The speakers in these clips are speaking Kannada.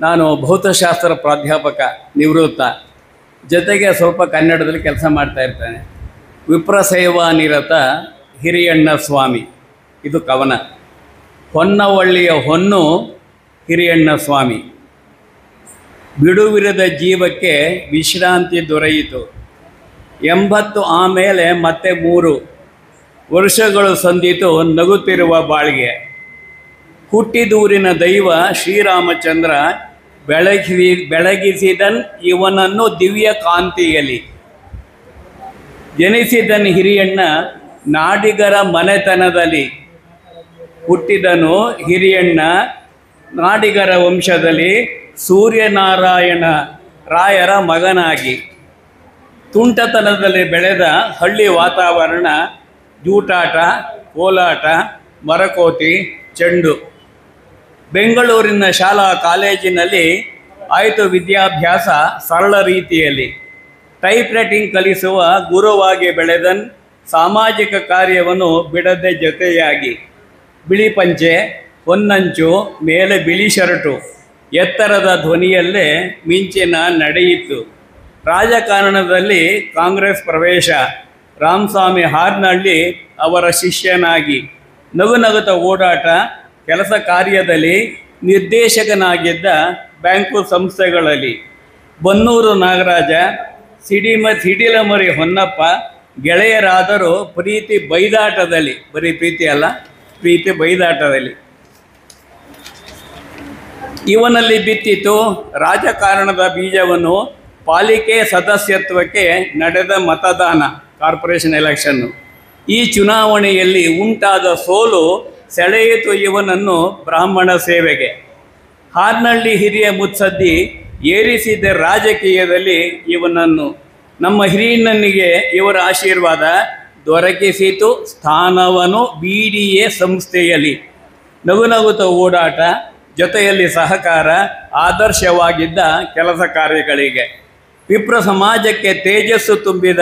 ನಾನು ಭೌತಶಾಸ್ತ್ರ ಪ್ರಾಧ್ಯಾಪಕ ನಿವೃತ್ತ, ಜೊತೆಗೆ ಸ್ವಲ್ಪ ಕನ್ನಡದಲ್ಲಿ ಕೆಲಸ ಮಾಡ್ತಾ ಇರ್ತೇನೆ. ವಿಪ್ರಸೇವಾ ನಿರತ ಹಿರಿಯಣ್ಣ ಸ್ವಾಮಿ, ಇದು ಕವನ. ಹೊನ್ನವಳ್ಳಿಯ ಹೊನ್ನು ಹಿರಿಯಣ್ಣ ಸ್ವಾಮಿ. ಬಿಡುವಿರದ ಜೀವಕ್ಕೆ ವಿಶ್ರಾಂತಿ ದೊರೆಯಿತು. 80 ಆಮೇಲೆ ಮತ್ತೆ 3 ವರ್ಷಗಳು ಸಂದಿತು ನಗುತ್ತಿರುವ ಬಾಳಿಗೆ. ಹುಟ್ಟಿದೂರಿನ ದೈವ ಶ್ರೀರಾಮಚಂದ್ರ ಬೆಳಗಿಸಿದನ್ ಇವನನ್ನು ದಿವ್ಯ ಕಾಂತಿಯಲ್ಲಿ. ಜನಿಸಿದನ್ ಹಿರಿಯಣ್ಣ ನಾಡಿಗರ ಮನೆತನದಲ್ಲಿ. ಹುಟ್ಟಿದನು ಹಿರಿಯಣ್ಣ ನಾಡಿಗರ ವಂಶದಲ್ಲಿ, ಸೂರ್ಯನಾರಾಯಣ ರಾಯರ ಮಗನಾಗಿ. ತುಂಟತನದಲ್ಲಿ ಬೆಳೆದ ಹಳ್ಳಿ ವಾತಾವರಣ, ಜೂಟಾಟ, ಕೋಲಾಟ, ಮರಕೋತಿ, ಚೆಂಡು. ಬೆಂಗಳೂರಿನ ಶಾಲಾ ಕಾಲೇಜಿನಲ್ಲಿ ಆಯಿತು ವಿದ್ಯಾಭ್ಯಾಸ ಸರಳ ರೀತಿಯಲ್ಲಿ. ಟೈಪ್ ರೈಟಿಂಗ್ ಕಲಿಸುವ ಗುರುವಾಗಿ ಬೆಳೆದನ್, ಸಾಮಾಜಿಕ ಕಾರ್ಯವನ್ನು ಬಿಡದೆ ಜೊತೆಯಾಗಿ. ಬಿಳಿ ಪಂಚೆ, ಹೊನ್ನಂಚು, ಮೇಲೆ ಬಿಳಿ ಶರ್ಟು, ಎತ್ತರದ ಧ್ವನಿಯಲ್ಲೇ ಮಿಂಚಿನ ನಡೆಯಿತು. ರಾಜಕಾರಣದಲ್ಲಿ ಕಾಂಗ್ರೆಸ್ ಪ್ರವೇಶ, ರಾಮಸ್ವಾಮಿ ಹಾರ್ನಳ್ಳಿ ಅವರ ಶಿಷ್ಯನಾಗಿ. ನಗುನಗುತ ಓಡಾಟ, ಕೆಲಸ ಕಾರ್ಯದಲ್ಲಿ ನಿರ್ದೇಶಕನಾಗಿದ್ದ ಬ್ಯಾಂಕು ಸಂಸ್ಥೆಗಳಲ್ಲಿ. ಬನ್ನೂರು ನಾಗರಾಜ, ಸಿಡಿಲಮರಿ ಹೊನ್ನಪ್ಪ ಗೆಳೆಯರಾದರೂ ಪ್ರೀತಿ ಬೈದಾಟದಲ್ಲಿ, ಬರೀ ಪ್ರೀತಿ ಅಲ್ಲ, ಪ್ರೀತಿ ಬೈದಾಟದಲ್ಲಿ. ಇವನಲ್ಲಿ ಬಿತ್ತಿತು ರಾಜಕಾರಣದ ಬೀಜವನ್ನು. ಪಾಲಿಕೆ ಸದಸ್ಯತ್ವಕ್ಕೆ ನಡೆದ ಮತದಾನ, ಕಾರ್ಪೊರೇಷನ್ ಎಲೆಕ್ಷನ್ನು. ಈ ಚುನಾವಣೆಯಲ್ಲಿ ಉಂಟಾದ ಸೋಲು ಸೆಳೆಯಿತು ಇವನನ್ನು ಬ್ರಾಹ್ಮಣ ಸೇವೆಗೆ. ಹಾರ್ನಳ್ಳಿ ಹಿರಿಯ ಮುತ್ಸದ್ದಿ ಏರಿಸಿದ ರಾಜಕೀಯದಲ್ಲಿ ಇವನನ್ನು. ನಮ್ಮ ಹಿರಿಯಣ್ಣನಿಗೆ ಇವರ ಆಶೀರ್ವಾದ ದೊರಕಿಸಿತು ಸ್ಥಾನವನು BDA ಸಂಸ್ಥೆಯಲ್ಲಿ. ನಗುನಗುತ ಓಡಾಟ, ಜೊತೆಯಲ್ಲಿ ಸಹಕಾರ, ಆದರ್ಶವಾಗಿದ್ದ ಕೆಲಸ ಕಾರ್ಯಗಳಿಗೆ. ವಿಪ್ರ ಸಮಾಜಕ್ಕೆ ತೇಜಸ್ಸು ತುಂಬಿದ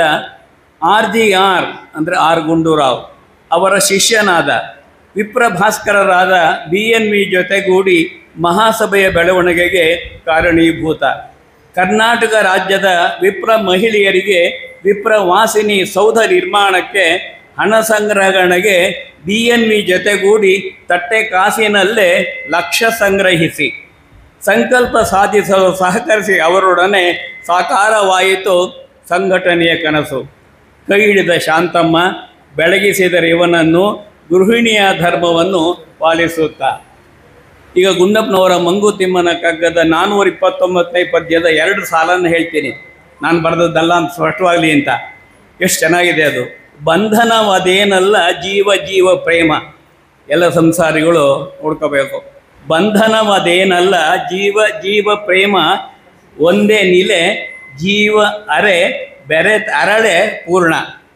RGR ಅಂದರೆ ಆರ್ ಗುಂಡೂರಾವ್ ಅವರ ಶಿಷ್ಯನಾದ. ವಿಪ್ರ ಭಾಸ್ಕರರಾದ BNV ಜೊತೆಗೂಡಿ ಮಹಾಸಭೆಯ ಬೆಳವಣಿಗೆಗೆ ಕಾರಣೀಭೂತ. ಕರ್ನಾಟಕ ರಾಜ್ಯದ ವಿಪ್ರ ಮಹಿಳೆಯರಿಗೆ ವಿಪ್ರ ವಾಸಿನಿ ಸೌಧ ನಿರ್ಮಾಣಕ್ಕೆ ಹಣ ಸಂಗ್ರಹಣೆಗೆ BNV ಜೊತೆಗೂಡಿ ತಟ್ಟೆ ಕಾಸಿನಲ್ಲೇ ಲಕ್ಷ ಸಂಗ್ರಹಿಸಿ ಸಂಕಲ್ಪ ಸಾಧಿಸಲು ಸಹಕರಿಸಿ ಅವರೊಡನೆ ಸಾಕಾರವಾಯಿತು ಸಂಘಟನೆಯ ಕನಸು. ಕೈ ಹಿಡಿದ ಶಾಂತಮ್ಮ ಬೆಳಗಿಸಿದರೆ ಇವನನ್ನು, ಗೃಹಿಣಿಯ ಧರ್ಮವನ್ನು ಪಾಲಿಸುತ್ತಾ. ಈಗ ಗುಂಡಪ್ಪನವರ ಮಂಗುತಿಮ್ಮನ ಕಗ್ಗದ 429ನೇ ಪದ್ಯದ 2 ಸಾಲನ್ನು ಹೇಳ್ತೀನಿ, ನಾನು ಬರೆದದ್ದಲ್ಲ ಅಂತ ಸ್ಪಷ್ಟವಾಗಲಿ ಅಂತ. ಎಷ್ಟು ಚೆನ್ನಾಗಿದೆ ಅದು. ಬಂಧನವದೇನಲ್ಲ ಜೀವ ಪ್ರೇಮ. ಎಲ್ಲ ಸಂಸಾರಿಗಳು ನೋಡ್ಕೋಬೇಕು. ಬಂಧನವದೇನಲ್ಲ ಜೀವ ಪ್ರೇಮ, ಒಂದೇ ನಿಲೆ ಜೀವ ಅರೆ ಬೆರೆತ್ ಅರಳೆ ಪೂರ್ಣ.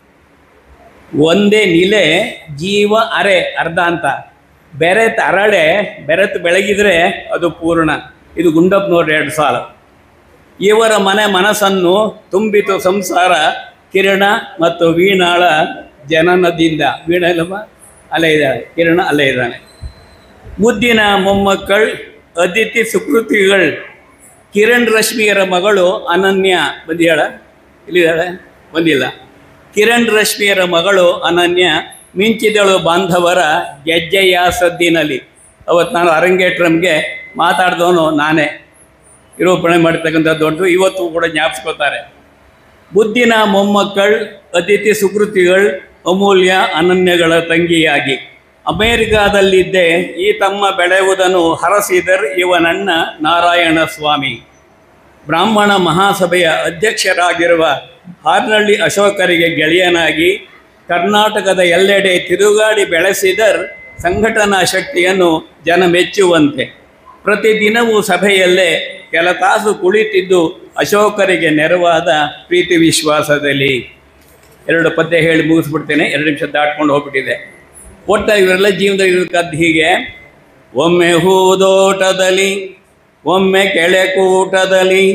ಒಂದೇ ನಿಲೆ ಜೀವ ಅರೆ ಅರ್ಧ ಅಂತ, ಬೆರೆತ್ ಅರಳೆ ಬೆರೆತ್ ಬೆಳಗಿದ್ರೆ ಅದು ಪೂರ್ಣ. ಇದು ಗುಂಡಪ್ಪನವ್ರ 2 ಸಾಲು. ಇವರ ಮನಸ್ಸನ್ನು ತುಂಬಿತು ಸಂಸಾರ, ಕಿರಣ ಮತ್ತು ವೀಣಾಳ ಜನನದಿಂದ. ವೀಣ ಇಲ್ಲಮ್ಮ, ಅಲ್ಲೇ ಇದ್ದಾಳೆ, ಕಿರಣ ಅಲ್ಲೇ ಇದ್ದಾನೆ. ಮುದ್ದಿನ ಮೊಮ್ಮಕ್ಕಳು ಅದಿತಿ ಸುಕೃತಿಗಳು. ಕಿರಣ್ ರಶ್ಮಿಯರ ಮಗಳು ಅನನ್ಯ ಬಂದಿಯಾಳ, ಇಲ್ಲಿದ್ದಾಳೆ, ಬಂದಿಲ್ಲ. ಕಿರಣ್ ರಶ್ಮಿಯರ ಮಗಳು ಅನನ್ಯ ಮಿಂಚಿದಳು ಬಾಂಧವರ ಗೆಜ್ಜೆಯ ಸದ್ದಿನಲ್ಲಿ. ಅವತ್ತು ನಾನು ಅರಂಗೇಟ್ರಂಗೆ ಮಾತಾಡಿದವನು ನಾನೇ. ನಿರೂಪಣೆ ಮಾಡ್ತಕ್ಕಂಥ ದೊಡ್ಡ ಇವತ್ತು ಕೂಡ ಜ್ಞಾಪಿಸ್ಕೋತಾರೆ. ಬುದ್ಧಿನ ಮೊಮ್ಮಕ್ಕಳು ಅತಿಥಿ ಸುಕೃತಿಗಳು, ಅಮೂಲ್ಯ ಅನನ್ಯಗಳ ತಂಗಿಯಾಗಿ. ಅಮೇರಿಕಾದಲ್ಲಿದ್ದೆ ಈ ತಮ್ಮ ಬೆಳೆಯುವುದನ್ನು ಹರಸಿದರ್ ಇವನಣ್ಣ ನಾರಾಯಣ ಸ್ವಾಮಿ. ಬ್ರಾಹ್ಮಣ ಮಹಾಸಭೆಯ ಅಧ್ಯಕ್ಷರಾಗಿರುವ ಹಾರ್ನಳ್ಳಿ ಅಶೋಕರಿಗೆ ಗೆಳೆಯನಾಗಿ ಕರ್ನಾಟಕದ ಎಲ್ಲೆಡೆ ತಿರುಗಾಡಿ ಬೆಳೆಸಿದರ್ ಸಂಘಟನಾ ಶಕ್ತಿಯನ್ನು ಜನ ಮೆಚ್ಚುವಂತೆ. ಪ್ರತಿದಿನವೂ ಸಭೆಯಲ್ಲೇ ಕೆಲ ತಾಸು ಕುಳಿತಿದ್ದು ಅಶೋಕರಿಗೆ ನೆರವಾದ ಪ್ರೀತಿ ವಿಶ್ವಾಸದಲ್ಲಿ. 2 ಪದ್ಯ ಹೇಳಿ ಮುಗಿಸ್ಬಿಡ್ತೇನೆ, 2 ನಿಮಿಷ ದಾಟ್ಕೊಂಡು ಹೋಗ್ಬಿಟ್ಟಿದೆ. ಒಟ್ಟ ಇವರೆಲ್ಲ ಜೀವನದಲ್ಲಿ ಇರಬೇಕಾದ ಹೀಗೆ: ಒಮ್ಮೆ ಹೂದೋಟದಲ್ಲಿ, ಒಮ್ಮೆ ಕೆಳೆಕೂಟದಲ್ಲಿ,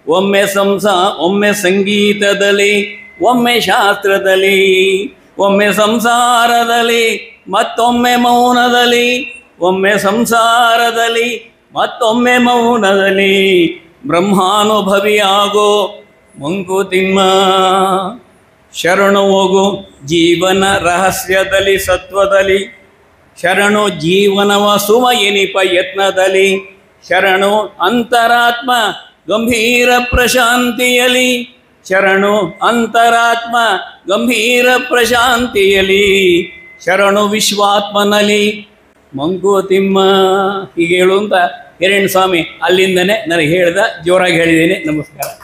ಒಮ್ಮೆ ಸಂಗೀತದಲ್ಲಿ, ಒಮ್ಮೆ ಶಾಸ್ತ್ರದಲ್ಲಿ, ಒಮ್ಮೆ ಸಂಸಾರದಲ್ಲಿ, ಮತ್ತೊಮ್ಮೆ ಮೌನದಲ್ಲಿ, ಒಮ್ಮೆ ಸಂಸಾರದಲ್ಲಿ, ಮತ್ತೊಮ್ಮೆ ಮೌನದಲ್ಲಿ ಬ್ರಹ್ಮಾನುಭವಿಯಾಗೋ ಮಂಕುತಿಮ್ಮ. ಶರಣು ಹೋಗು ಜೀವನ ರಹಸ್ಯದಲ್ಲಿ ಸತ್ವದಲ್ಲಿ, ಶರಣು ಜೀವನವ ಸುಮ ಎನಿಪ ಯತ್ನದಲ್ಲಿ, ಶರಣು ಅಂತರಾತ್ಮ ಗಂಭೀರ ಪ್ರಶಾಂತಿಯಲಿ, ಶರಣು ಅಂತರಾತ್ಮ ಗಂಭೀರ ಪ್ರಶಾಂತಿಯಲಿ, ಶರಣು ವಿಶ್ವಾತ್ಮನಲ್ಲಿ ಮಂಕುತಿಮ್ಮ. ಹೀಗೆ ಹೇಳು ಅಂತ ಹಿರಣ್ಯ ಸ್ವಾಮಿ ಅಲ್ಲಿಂದನೇ ನನಗೆ ಹೇಳ್ದ, ಜೋರಾಗಿ ಹೇಳಿದ್ದೀನಿ. ನಮಸ್ಕಾರ.